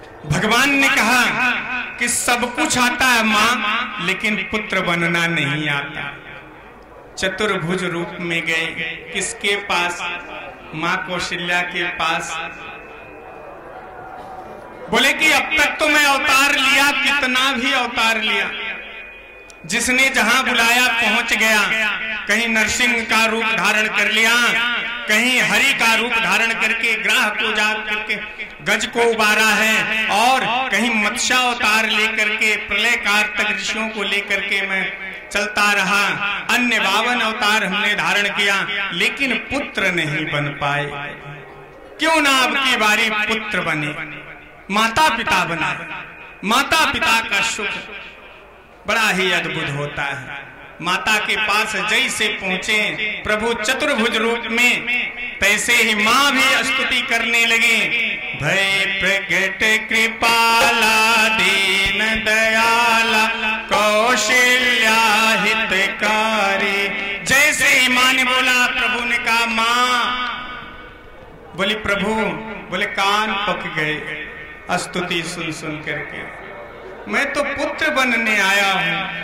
भगवान ने कहा कि सब कुछ आता है मां, लेकिन पुत्र बनना नहीं आता। चतुर्भुज रूप में गए किसके पास? मां कौशल्या के पास। बोले कि अब तक तो मैं अवतार लिया, कितना भी अवतार लिया, जिसने जहां बुलाया पहुंच गया। कहीं नरसिंह का रूप धारण कर लिया, कहीं हरि का रूप धारण करके ग्राह को जा करके गज को उबारा है, और कहीं मत्स्य अवतार लेकर के प्रलय काल तक ऋषियों को लेकर के मैं चलता रहा। अन्य 52 अवतार हमने धारण किया, लेकिन पुत्र नहीं बन पाए। क्यों ना अब की बारी पुत्र बने, माता पिता बना। माता पिता का सुख बड़ा ही अद्भुत होता है। माता के पास जैसे पहुंचे प्रभु चतुर्भुज रूप में, तैसे ही मां भी स्तुति करने लगे। भय प्रगट कृपाला दीन दयाला कौशल्या हितकारी। जैसे ही मां ने बोला, प्रभु ने कहा मां। बोली प्रभु, बोले कान पक गए स्तुति सुन सुन करके। मैं तो पुत्र बनने आया हूं।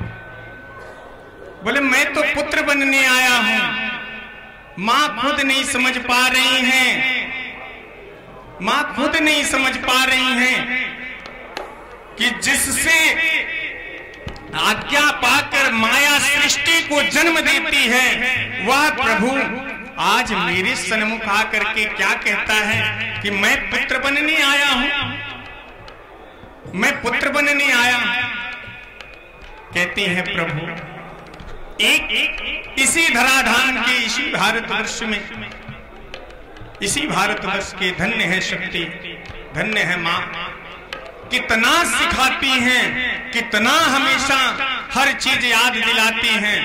बोले मैं तो पुत्र बनने आया हूं। मां खुद नहीं समझ पा रही हैं, मां खुद नहीं समझ पा रही हैं कि जिससे आज्ञा पाकर माया सृष्टि को जन्म देती है, वह प्रभु आज मेरे सन्मुख आकर के क्या कहता है कि मैं पुत्र बनने आया हूं, मैं पुत्र बनने आया हूं। कहती है प्रभु एक इसी धराधाम के, इसी भारतवर्ष में, इसी भारतवर्ष के धन्य है शक्ति, धन्य है मां। कितना सिखाती हैं, कितना हमेशा हर चीज याद दिलाती हैं।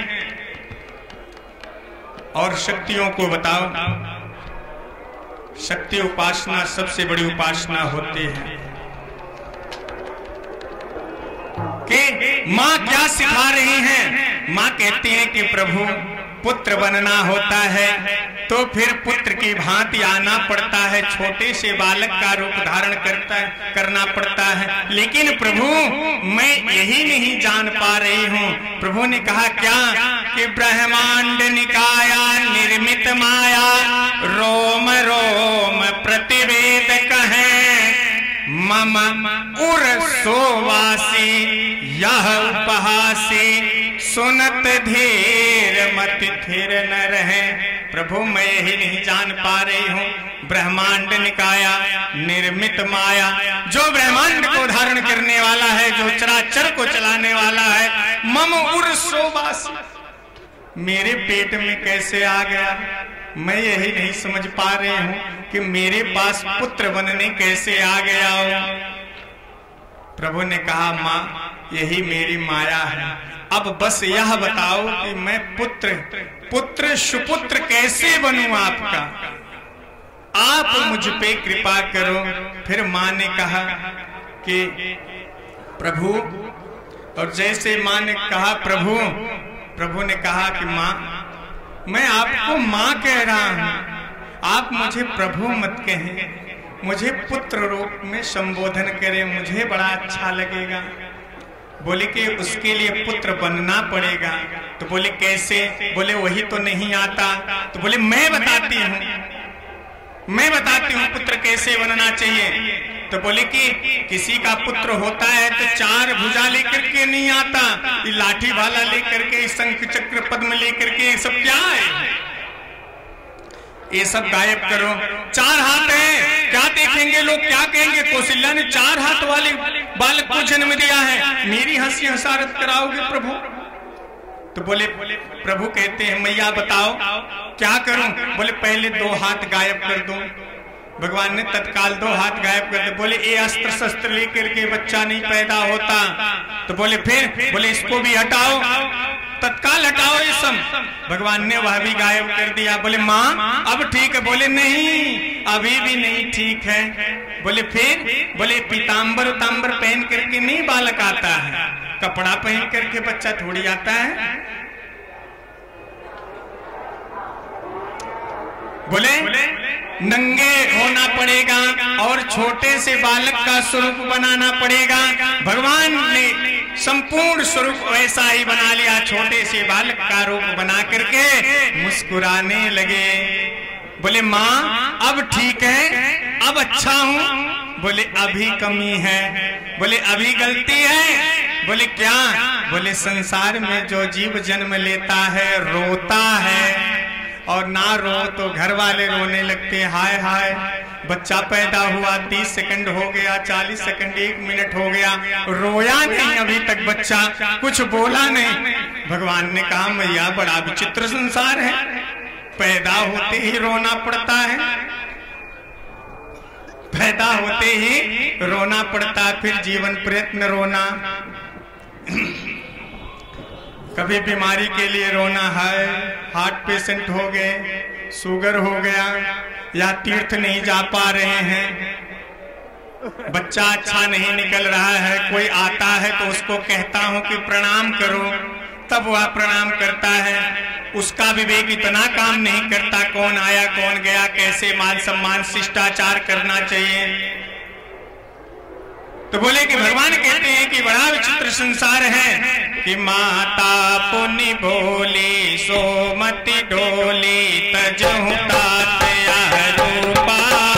और शक्तियों को बताओ, शक्ति उपासना सबसे बड़ी उपासना होती है। कि मां क्या सिखा रही हैं? मां कहती हैं कि प्रभु पुत्र बनना होता है तो फिर पुत्र की भांति आना पड़ता है, छोटे से बालक का रूप धारण करना पड़ता है। लेकिन प्रभु मैं यही नहीं जान पा रही हूँ। प्रभु ने कहा क्या कि ब्रह्मांड निकाया निर्मित माया, रोम रोम प्रतिवेद कहे, मम उर सोवासी यह उपहासी, सुनत धीर मत थिर न रहे। प्रभु मैं यही नहीं जान पा रही हूँ, ब्रह्मांड निकाया निर्मित माया, जो ब्रह्मांड को धारण करने वाला है, जो चराचर को चलाने वाला है, मम उर सोवासी, मेरे पेट में कैसे आ गया, मैं यही नहीं समझ पा रही हूँ कि मेरे पास पुत्र बनने कैसे आ गया हो। प्रभु ने कहा मां यही मेरी माया है, अब बस यह बताओ कि मैं पुत्र सुपुत्र कैसे बनूं आपका, आप मुझ पे कृपा करो। फिर मां ने कहा कि प्रभु, और जैसे मां ने कहा प्रभु ने कहा कि मां मैं आपको मां कह रहा हूं, आप मुझे प्रभु मत कहें, मुझे पुत्र रूप में संबोधन करें, मुझे बड़ा अच्छा लगेगा। बोले कि उसके लिए पुत्र बनना पड़ेगा। तो बोले कैसे? बोले वही तो नहीं आता। तो बोले मैं बताती हूँ पुत्र कैसे बनना चाहिए। तो बोले कि किसी का पुत्र होता है तो 4 भुजा लेकर के नहीं आता, ये लाठी भाला लेकर के, शंख चक्र पद्म लेकर के, सब क्या है? ये सब गायब करो। 4 हाथ है, क्या देखेंगे लोग, क्या कहेंगे? कौशल्या ने 4 हाथ वाले बालक को जन्म दिया है, मेरी हंसी हंसारत कराओगे प्रभु? तो बोले प्रभु कहते हैं मैया बताओ क्या करूं? बोले पहले 2 हाथ गायब कर दो। भगवान ने तत्काल 2 हाथ गायब कर दे। बोले ये अस्त्र शस्त्र लेकर के बच्चा नहीं पैदा होता। तो बोले फिर? बोले इसको भी हटाओ, तत्काल हटाओ ये सब। भगवान ने वह भी गायब कर दिया। बोले माँ अब ठीक है? बोले नहीं अभी भी नहीं ठीक है। बोले फिर? बोले पीताम्बर उताम्बर पहन करके नहीं बालक आता है, कपड़ा पहन करके बच्चा थोड़ी आता है। बोले नंगे होना पड़ेगा और छोटे से बालक का स्वरूप बनाना पड़ेगा। भगवान ने संपूर्ण स्वरूप वैसा ही बना लिया, छोटे से बालक का रूप बना करके मुस्कुराने लगे। बोले माँ अब ठीक है, अब अच्छा हूँ। बोले अभी कमी है। बोले अभी गलती है। बोले क्या? बोले संसार में जो जीव जन्म लेता है रोता है, और ना रो तो घर वाले रोने लगते, हाय हाय बच्चा पैदा हुआ 30 सेकंड हो गया, 40 सेकंड, 1 मिनट हो गया, रोया नहीं अभी तक बच्चा, कुछ बोला नहीं। भगवान ने कहा मैया बड़ा विचित्र संसार है, पैदा होते ही रोना पड़ता है, पैदा होते ही रोना पड़ता, फिर जीवन प्रयत्न रोना, कभी बीमारी के लिए रोना है, हार्ट पेशेंट हो गए, शुगर हो गया, या तीर्थ नहीं जा पा रहे हैं, बच्चा अच्छा नहीं निकल रहा है, कोई आता है तो उसको कहता हूं कि प्रणाम करो, तब वह प्रणाम करता है, उसका विवेक इतना काम नहीं करता कौन आया कौन गया, कैसे मान सम्मान शिष्टाचार करना चाहिए। तो बोले कि भगवान कहते हैं कि बड़ा विचित्र संसार है कि माता पुनि बोली सोमति डोली तजहु तात यह रूपा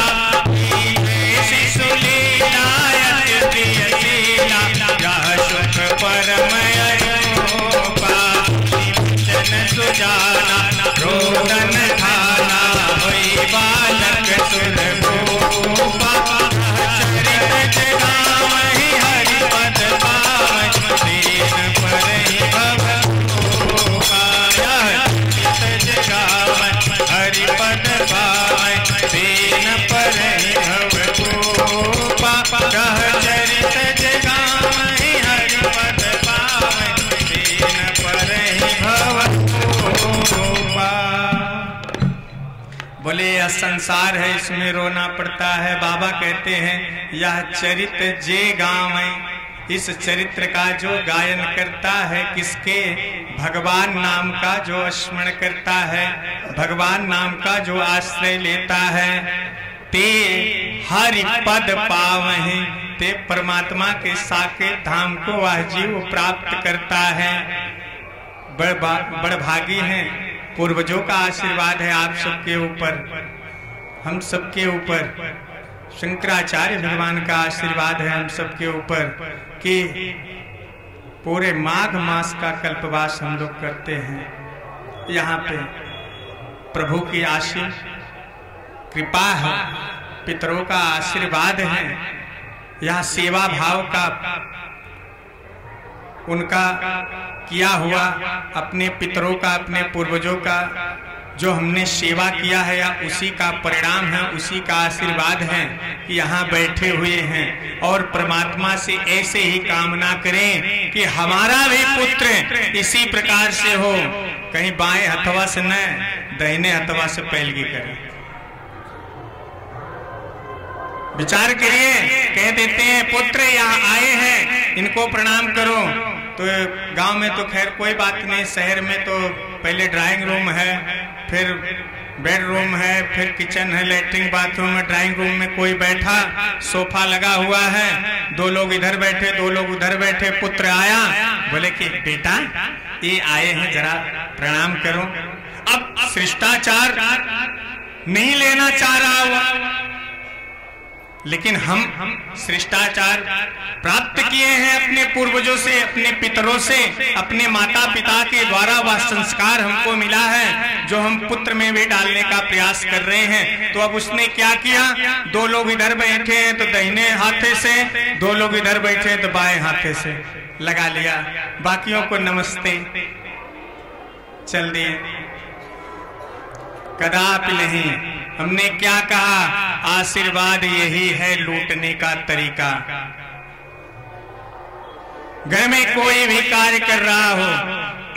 शिशु लीलायत प्रियशीला यह सुख परम अरूपा जन सुजाना रोदन खाना होई बालक सुरभूपा चरित जगावहि हरिपद पावै दीन परहि भवभूपा चरित जगावै हरिपद पावै दीन परहि भवभूपा चरित जगावहि हरिपद पावै दीन परहि भवभूपा। बोले यह संसार है, इसमें रोना पड़ता है। बाबा कहते हैं यह चरित्र जे गावै, इस चरित्र का जो गायन करता है किसके? भगवान नाम का जो स्मरण करता है, भगवान नाम का जो आश्रय लेता है, ते हरि पद पावहि, ते परमात्मा के साकेत धाम को वह जीव प्राप्त करता है। बड़ भागी हैं, पूर्वजों का आशीर्वाद है आप सबके ऊपर, हम सबके ऊपर, शंकराचार्य भगवान का आशीर्वाद है हम सबके ऊपर कि पूरे माघ मास का कल्पवास हम लोग करते हैं। यहाँ पे प्रभु की आशीष कृपा है, पितरों का आशीर्वाद है, यहाँ सेवा भाव का उनका किया हुआ, अपने पितरों का, अपने पूर्वजों का जो हमने सेवा किया है या उसी का परिणाम है, उसी का आशीर्वाद है कि यहाँ बैठे हुए हैं। और परमात्मा से ऐसे ही कामना करें कि हमारा भी पुत्र इसी प्रकार से हो, कहीं बाएं हथवा से न दाहिने हथवा से पैलगी करें। विचार करिए, कह देते हैं पुत्र यहाँ आए हैं इनको प्रणाम करो, तो गांव में तो खैर कोई बात नहीं, शहर में तो पहले ड्राइंग रूम है, फिर बेडरूम है, फिर किचन है, लेटरिन बाथरूम है, ड्राइंग रूम में कोई बैठा, सोफा लगा हुआ है, 2 लोग इधर बैठे 2 लोग उधर बैठे, पुत्र आया, बोले कि बेटा ये आए हैं जरा प्रणाम करो। अब शिष्टाचार नहीं लेना चाह रहा हुआ, लेकिन हम शिष्टाचार प्राप्त किए हैं अपने पूर्वजों से, अपने पितरों से, अपने माता पिता के द्वारा वह संस्कार हमको मिला है जो हम पुत्र में भी डालने का प्रयास कर रहे हैं। तो अब उसने क्या किया, 2 लोग इधर बैठे हैं तो दाहिने हाथे से, 2 लोग इधर बैठे हैं तो बाएं हाथे से लगा लिया, बाकियों को नमस्ते, चल दिए। कदापि नहीं, हमने क्या कहा, आशीर्वाद यही है लूटने का तरीका। घर में कोई भी कार्य कर रहा हो,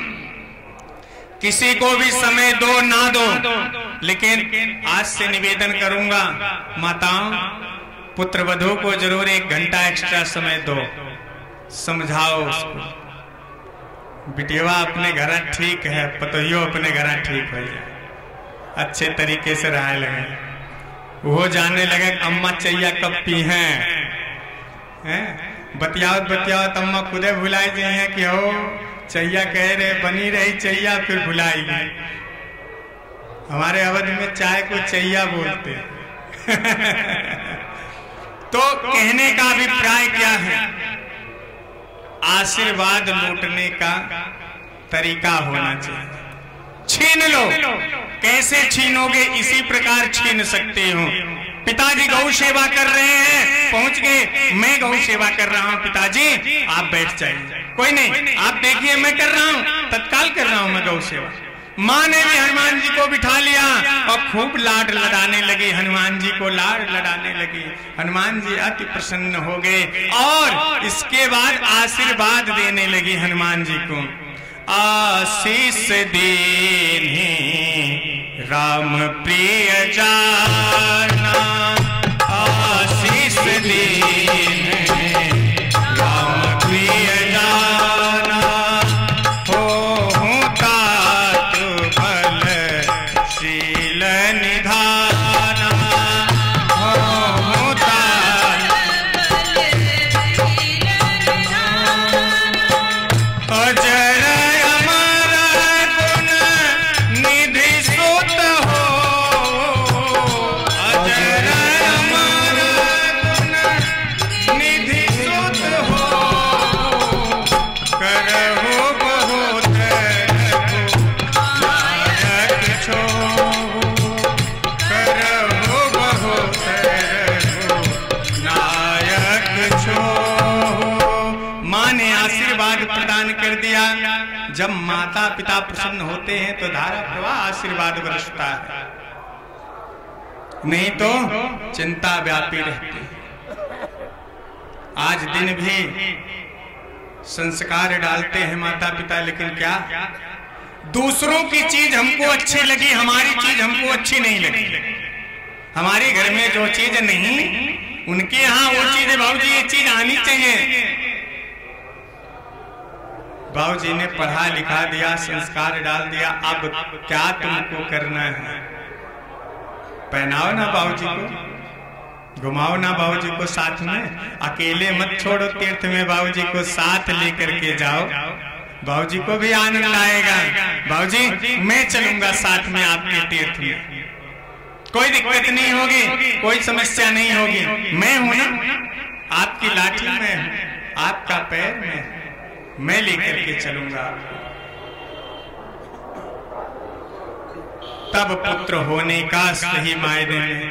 किसी को भी समय दो ना दो, लेकिन आज से निवेदन करूंगा माताओं, पुत्र वधू को जरूर 1 घंटा एक्स्ट्रा समय दो, समझाओ उसको, बिटिया अपने घर ठीक है, पतोहियो अपने घर ठीक हो जाए, अच्छे तरीके से रह लगे। वो जानने लगे अम्मा चैया कब पी हैं, बतियावत बतियावत अम्मा खुदे भुलाई गई हैं कि हो चैया कह रहे बनी रही चैया, फिर भुलाई गई। हमारे अवध में चाय को चैया बोलते तो कहने का अभिप्राय क्या है? आशीर्वाद लूटने का तरीका होना चाहिए। छीन लो, कैसे छीनोगे? इसी प्रकार छीन सकते हो। पिताजी गौ सेवा कर रहे हैं, पहुंच गए, मैं गौ सेवा कर रहा हूं, पिताजी आप बैठ जाइए, कोई नहीं आप देखिए मैं कर रहा हूं, तत्काल कर रहा हूं मैं गौ सेवा। माँ ने भी हनुमान जी को बिठा लिया और खूब लाड लड़ाने लगी, हनुमान जी को लाड लड़ाने लगी। हनुमान जी अति प्रसन्न हो गए और इसके बाद आशीर्वाद देने लगी हनुमान जी को। आशीष दीन्ही राम प्रिय जाना, आशीष दीन्ही राम प्रिय जाना, हो तात बल शील निधाना, हो तात अजय जब माता पिता प्रसन्न होते हैं तो धारा प्रवाह आशीर्वाद बरसता है, नहीं तो चिंता व्यापी रहती है। आज दिन भी संस्कार डालते हैं माता पिता, लेकिन क्या दूसरों की चीज हमको अच्छी लगी, हमारी चीज हमको अच्छी नहीं लगी। हमारे घर में जो चीज नहीं उनके यहाँ वो चीज है, बाबूजी ये चीज आनी चाहिए। बाबूजी ने पढ़ा लिखा दिया, संस्कार डाल दिया, अब क्या तुमको करना है? पहनाओ ना बाबूजी को, घुमाओ ना बाबूजी को साथ में, अकेले मत छोड़ो तीर्थ में, बाबूजी को साथ लेकर के जाओ, बाबूजी को भी आनंद आएगा। बाबूजी मैं चलूंगा साथ में आपके तीर्थ में, कोई दिक्कत नहीं होगी, कोई समस्या नहीं होगी, मैं हूं ना, आपकी लाठी में हूं, आपका पैर में, मैं लेकर के चलूंगा। तब पुत्र होने का सही मायने में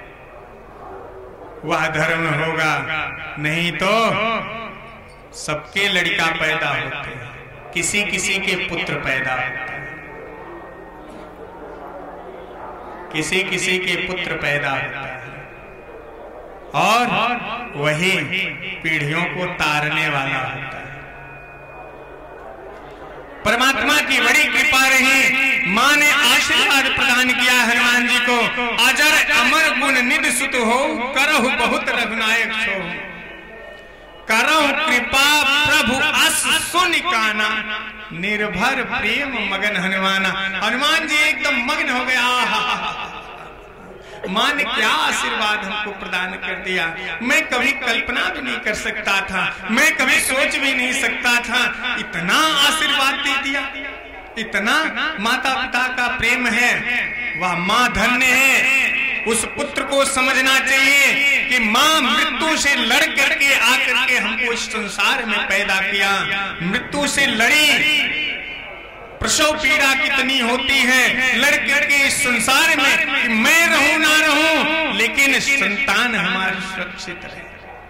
वह धर्म होगा, नहीं तो सबके लड़का पैदा होते हैं, किसी किसी के पुत्र पैदा होते हैं, किसी किसी के पुत्र पैदा होता है, और वही पीढ़ियों को तारने वाला होता है। परमात्मा की बड़ी कृपा रही, माँ ने आशीर्वाद प्रदान किया हनुमान जी को। अजर अमर गुण निधि सुत हो, करहु बहुत रघुनायक सो, करहु कृपा प्रभु अस सुन काना, निर्भर प्रेम मगन हनुमाना। हनुमान जी एकदम मग्न हो गया, माँ ने क्या आशीर्वाद हमको प्रदान कर दिया, मैं कभी कल्पना भी नहीं कर सकता था, मैं कभी सोच भी नहीं सकता था, इतना आशीर्वाद दे दिया, इतना माता पिता का प्रेम है, वह माँ धन्य है। उस पुत्र को समझना चाहिए कि माँ मृत्यु से लड़ करके आकर के हमको इस संसार में पैदा किया, मृत्यु से लड़ी, प्रसव पीड़ा कितनी होती है, लड़के के इस संसार में कि मैं रहूं ना रहूं, लेकिन संतान हमारी सुरक्षित रहे,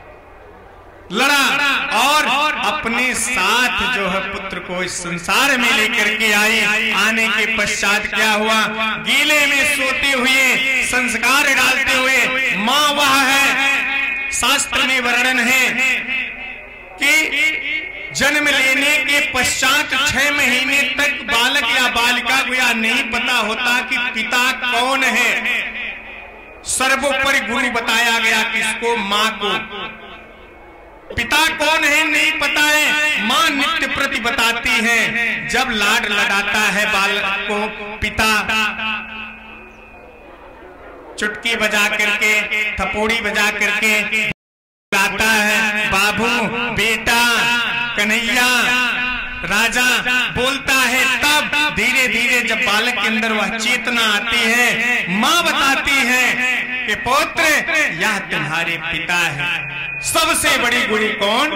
लड़ा और अपने साथ जो है पुत्र को इस संसार में लेकर के आई। आने के पश्चात क्या हुआ, गीले में सोते हुए, संस्कार डालते हुए, माँ वह है, शास्त्र में वर्णन है कि जन्म लेने के पश्चात 6 महीने तक बालक या बालिका को यह नहीं पता होता कि पिता कौन है। सर्वोपरि गुरु बताया गया किसको, माँ को। पिता कौन है नहीं पता है, माँ नित्य प्रति बताती है। जब लाड लड़ाता है बालक को पिता, चुटकी बजा करके, थपोड़ी बजा करके गाता है, बाबू, बेटा, कन्हैया, राजा बोलता है। तब धीरे धीरे जब बालक के अंदर वह चेतना आती है, माँ बताती है कि पुत्र यह तुम्हारे पिता है। सबसे बड़ी गुरु कौन?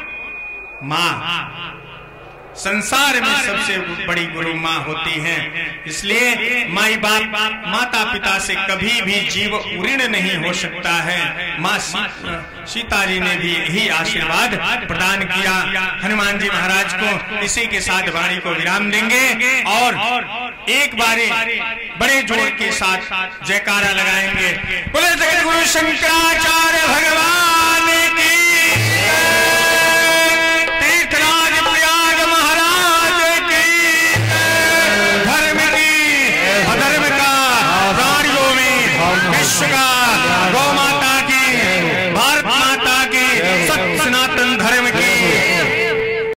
माँ। संसार में सबसे बड़ी गुरु माँ होती है। इसलिए माई बाप, माता पिता से कभी भी जीव ऋण नहीं हो सकता है। माँ सीता जी ने भी यही आशीर्वाद प्रदान किया हनुमान जी महाराज को। इसी के साथ वाणी को विराम देंगे और एक बारी बड़े जोर के साथ जयकारा लगाएंगे। बोले जगत गुरु शंकराचार्य भगवान की, तीर्थराज प्रयाग महाराज की, धर्म की, अधर्म का, प्राणियों में, विश्व का, गौ माता की, भारत माता की, सत्य सनातन धर्म